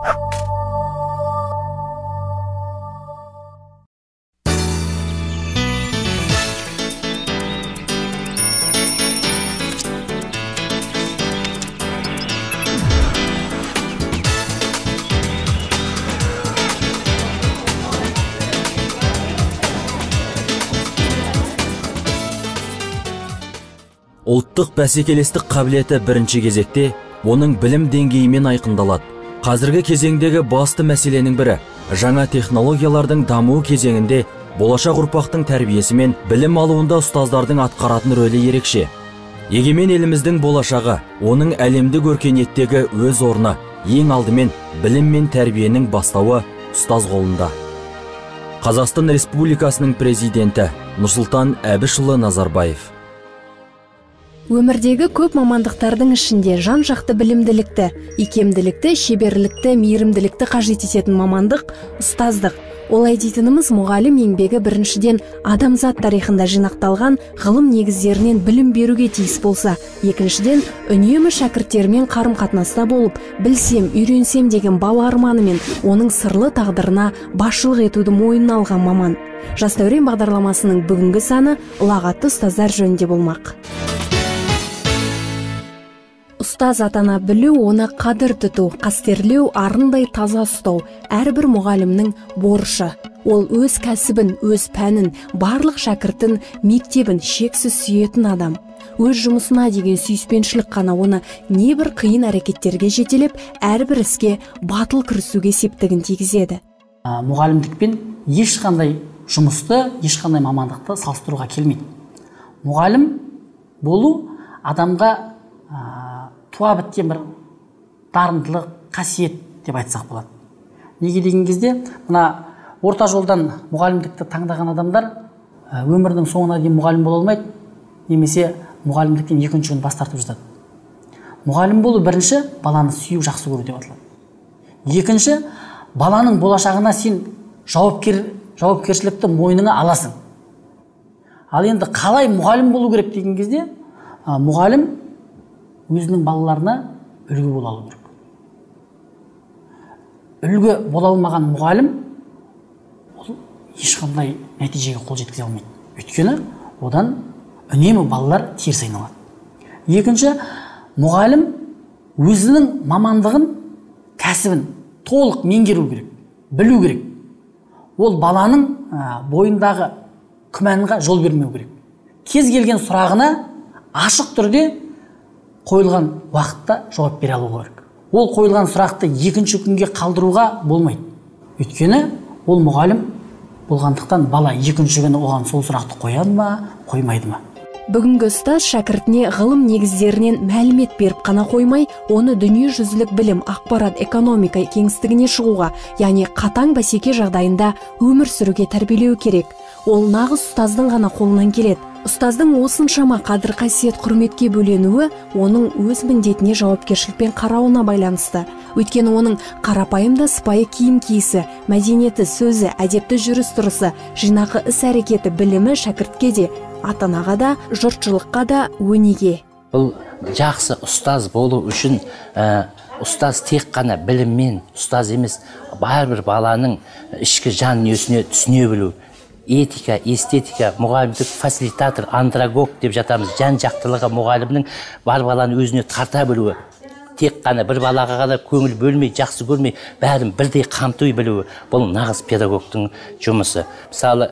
Ұлттық бәсекелестік қабілеті бірінші кезекте оның білім деңгейімен айқындалады. Қазіргі кезеңдегі басты мәселенің бірі жаңа технологиялардың даму кезеңінде болашақ ұрпақтың тәрбиесі мен білім алуында ұстаздардың атқаратын рөлі ерекше. Егемен еліміздің болашағы, оның әлемдік өркениеттегі өз орны ең алдымен білім мен тәрбиенің бастауы ұстаз қолында. Қазақстан Республикасының президенті Нұрсұлтан Әбішұлы Назарбаев. Өмірдегі көп мамандықтардың ішінде жан-жақты білімділікті, икемділікті, шеберлікті, мейірімділікті қажет ететін мамандық ұстаздық. Олай дейтініміз мұғалім еңбегі біріншіден адамзат тарихында жинақталған ғылым негіздерінен білім беруге тиіс болса, екіншіден үнемі шәкірттермен қарым-қатынаста болып, білсем, үйренсем деген бала арманымен оның сырлы тағдырына басшылық етуді мойнына алған маман. Жас дәурен бағдарламасының бүгінгі саны ұлағатты ұстаздар жөнінде болмақ. Ұстаз атана білу, оны қадір тұту, қастерлеу, арындай таза ұстау әрбір мұғалімнің борышы. Ол өз кәсібін, өз пәнін, барлық шәкіртін, мектебін шексіз сүйетін адам. Өз жұмысына деген сүйіспеншілік қана оны небір қиын әрекеттерге жетелеп, әрбір іске батыл кірісуге септігін тигізеді. Мұғалімдікпен ешқандай жұмысты, ешқандай мамандықты салыстыруға келмейді. Мұғалім болу адамға туа біткен бір дарындылық, қасиет деп айтсақ болады. Неге деген кезде, мына орта жолдан мұғалімдікті таңдаған адамдар өмірдің соңына дейін мұғалім бола алмайды, немесе мұғалімдіктен екінші күн бас тартып жатады. Мұғалім болу бірінші баланы сүйу, жақсы көру деп аталады. Екінші, баланың болашағына сен жауапкершілікті мойныңа аласың. Ал енді қалай мұғалім болу керек деген кезде, мұғалім өзінің балаларына үлгі бола алу керек. Үлгі бола алмаған мұғалім ол ешқандай нәтижеге қол жеткізе алмайды. Өйткені одан үнемі балалар теріс айналады. Екінші, мұғалім өзінің мамандығын, кәсібін толық меңгеру керек, білу керек. Ол баланың бойындағы күмәнға жол бермеу керек. Кез келген сұрағына ашық түрде қойылған уақытта жауап бере алу керек. Ол қойылған сұрақты екінші күнге қалдыруға болмайды. Өйткені ол мұғалім болғандықтан бала екінші күні оған сол сұрақты қояды ма, қоймайды ма. Бүгінгі ұстаз шәкіртіне ғылым негіздерінен мәлімет беріп қана қоймай, оны дүниежүзілік білім, ақпарат, экономика кеңістігіне шығуға, яғни қатаң бәсеке жағдайында өмір сүруге тәрбиелеу керек. Ол нағыз ұстаздың ғана қолынан келеді. Ұстаздың осыншама қадір қасиет құрметке бөленуі оның өз міндетіне жауапкершілікпен қарауына байланысты. Өйткені оның қарапайым да сыпайы киім киісі, мәдениеті, сөзі, әдепті жүріс-тұрысы, жинақы іс-әрекеті, білімі шәкіртке де, ата-анаға да, жұртшылыққа да өнеге. Бұл жақсы ұстаз болу үшін ұстаз тек қана біліммен ұстаз емес, бәрбір баланың ішкі жан дүниесіне түсіне білу. Этика, эстетика, мұғалімдік фасилитатор, андрогог деп жатамыз. Жан жақтылығы мұғалімнің бар баланы өзіне тарта білуі. Тек қана бір балаға ғана көңіл бөлмей, жақсы көрмей, бәрін бірдей қамтай білуі. Бұл нағыз педагогтың жұмысы. Мысалы,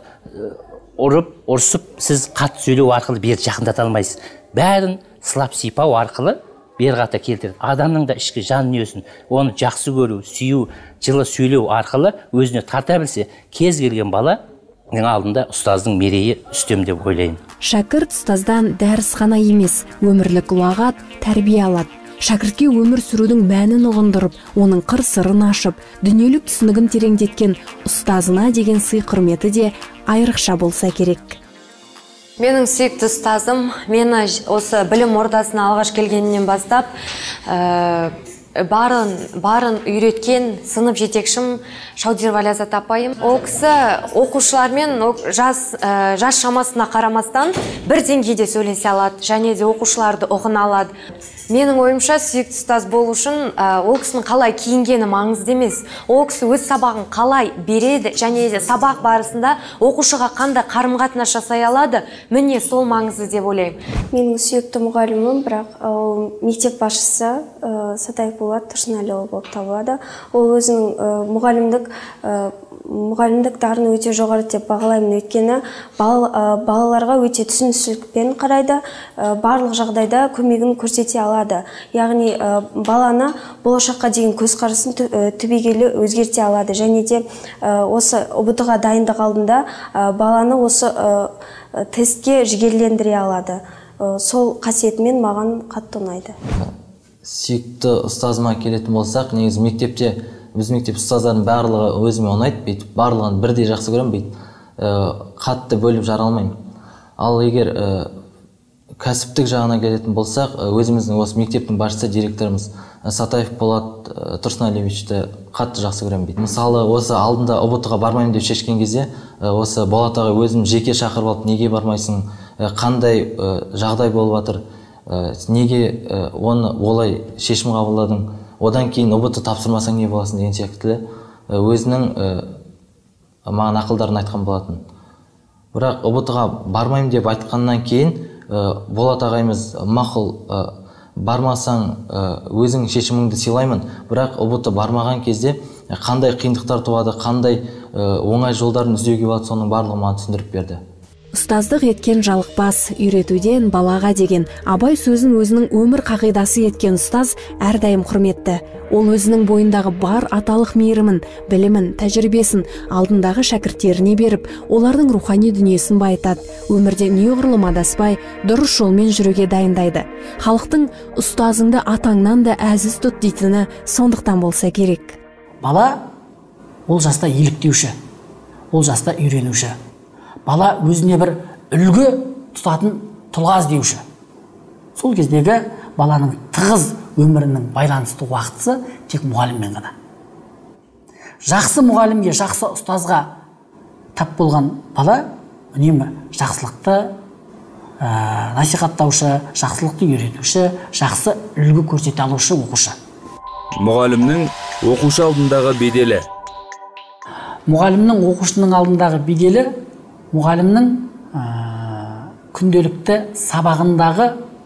ұрсып, сіз қатты сөйлеу арқылы бері жақындата алмайсыз. Бәрін сылап сипау арқылы бері қата келтіреді. Адамның да ішкі жан дүниесін, оны жақсы көру, сүю, жылы сөйлеу арқылы өзіне тарта білсе, кез келген бала алдында ұстаздың мерейі үстем деп ойлаймын. Шәкірт ұстаздан дәріс қана емес, өмірлік ұлағат, тәрбие алады. Шәкіртке өмір сүрудің мәнін ұғындырып, оның қыр-сырын ашып, дүниелік түсінігін тереңдеткен ұстазына деген сый құрметі де айрықша болса керек. Менің сүйікті ұстазым, мені осы білім ордасына алғаш келгеннен бастап барын үйреткен сынып жетекшім Шаудирова Ляззат апайым. Ол кісі оқушылармен жас шамасына қарамастан бір деңгейде сөйлесе алады, және де оқушыларды ұғына алады. Менің ойымша, сүйікті ұстаз болу үшін ол кісінің қалай киінгені маңызды емес. Ол кісі өз сабағын қалай береді, және де сабақ барысында оқушыға қандай қарым-қатынас жасай алады, міне сол маңызды деп ойлаймын. Менің сүйікті мұғалімім, бірақ ол мектеп басшысы Сатаев Болат Тұрсынәліұлы болып табылады. Ол өзінің мұғалімдік дарыны өте жоғары деп бағалаймын, өйткені балаларға өте түсіністікпен қарайды, барлық жағдайда көмегін көрсете алады. Яғни баланы болашаққа деген көзқарасын түбегейлі өзгерте алады, және де осы ұбт-ға дайындық алдында баланы осы тестке жігерлендіре алады. Сол қасиетімен маған қатты ұнайды. Сүйікті ұстазыма келетін болсақ, негізі мектепте біз мектеп ұстаздардың барлығы өзіме ұнайды, бүйтіп барлығын бірдей жақсы көремін, бүйтіп қатты бөліп жара алмаймын. Ал егер кәсіптік жағына келетін болсақ, өзіміздің осы мектептің басшысы директорымыз Сатаев Болат Тұрсынәлиевичті қатты жақсы көремін дейді. Мысалы, осы алдында ұбт-ға бармаймын деп шешкен кезде, осы Болат ағай өзім жеке шақырып алып, неге бармайсың, қандай жағдай болып жатыр, неге оны олай шешім қабылдадың, одан кейін ұбт тапсырмасаң не боласың деген сияқты өзінің маған ақылдарын айтқан болатын. Бірақ ұбт-ға бармаймын деп айтқаннан кейін Болат ағайымыз мақұл, бармасаң өзің шешіміңді сыйлаймын, бірақ ұбт бармаған кезде қандай қиындықтар туады, қандай оңай жолдарын іздеуге болады, соның барлығын маған түсіндіріп берді. Ұстаздық еткен жалықпас, үйретуден балаға деген абай сөзін өзінің өмір қағидасы еткен ұстаз әрдайым құрметті. Ол өзінің бойындағы бар аталық мейірімін, білімін, тәжірибесін алдындағы шәкірттеріне беріп, олардың рухани дүниесін байытады. Өмірде неғұрлым адаспай, дұрыс жолмен жүруге дайындайды. Халықтың ұстазыңды атаңнан да әзіз тұт дейтіні сондықтан болса керек. Бала ол жаста еліктеуші, ол жаста үйренуші. Бала өзіне бір үлгі тұтатын тұлға іздеуші. Сол кездегі баланың тығыз өмірінің байланысты уақытысы тек мұғаліммен ғана. Жақсы мұғалімге, жақсы ұстазға тап болған бала үнемі жақсылықты насихаттаушы, жақсылықты үйретуші, жақсы үлгі көрсете алушы оқушы. Мұғалімнің оқушы алдындағы беделі. Мұғалімнің оқушының алдындағы беделі мұғалімнің күнделікті сабағындағы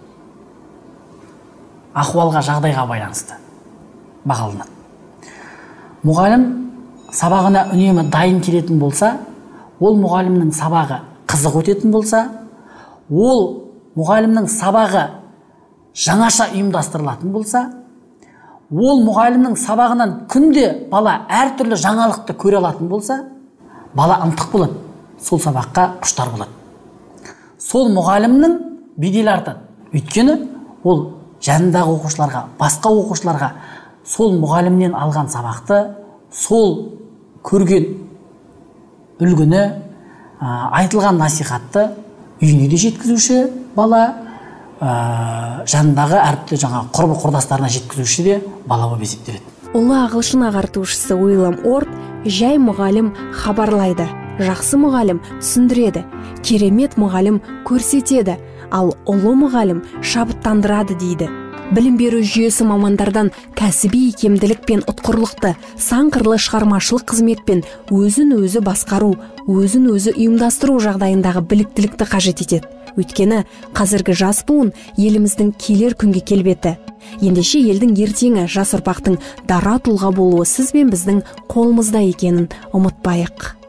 ахуалға, жағдайға байланысты бағаланады. Мұғалім сабағына үнемі дайын келетін болса, ол мұғалімнің сабағы қызық өтетін болса, ол мұғалімнің сабағы жаңаша ұйымдастырылатын болса, ол мұғалімнің сабағынан күнде бала әртүрлі жаңалықты көре алатын болса, бала ынтық болады, сол сабаққа құштар болады. Сол мұғалімнің беделі артады. Өйткені ол жанындағы оқушыларға, басқа оқушыларға сол мұғалімнен алған сабақты, сол көрген үлгіні, айтылған насихатты үйіне де жеткізуші бала, жанындағы әріпті құрбы құрдастарына жеткізуші де бала болып есептеледі. Ұлы ағылшын ағартушысы Уильям Орт жай мұғалім хабарлайды, жақсы мұғалім түсіндіреді, керемет мұғалім көрсетеді, ал ұлы мұғалім шабыттандырады дейді. Білім беру жүйесі мамандардан кәсіби икемділік пен ұтқырлықты, сан қырлы шығармашылық қызметпен өзін өзі басқару, өзін өзі ұйымдастыру жағдайындағы біліктілікті қажет етеді. Өйткені қазіргі жас буын еліміздің келер күнге келбеті. Ендеше елдің ертеңі, жас ұрпақтың дара тұлға болуы сіз бен біздің қолымызда екенін ұмытпайық.